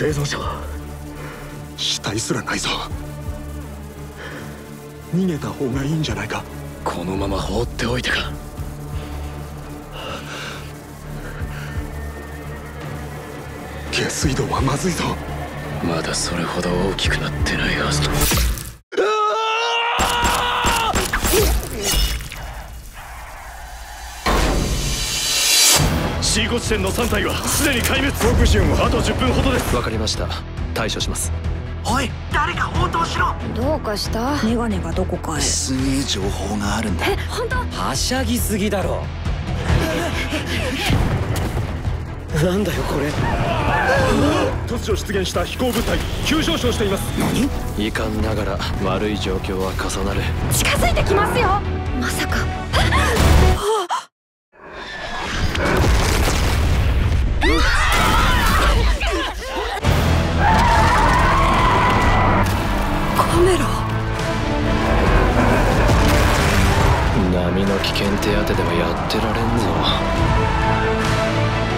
生存者は死体すらないぞ。逃げた方がいいんじゃないか。 このまま放っておいてか。 下水道はまずいぞ。 まだそれほど大きくなってないはずだ。C5地点の3体はすでに壊滅。復順はあと10分ほどです。 わかりました。対処します。 おい、誰か応答しろ。 どうかした？メガネがどこかへ。 すげえ情報があるんだ。 本当？ はしゃぎすぎだろ。 なんだよこれ。突如出現した飛行物体、急上昇しています。 何？ 遺憾ながら悪い状況は重なる。 近づいてきますよ。まさか。カメラ。 波の危険手当てではやってられんぞ。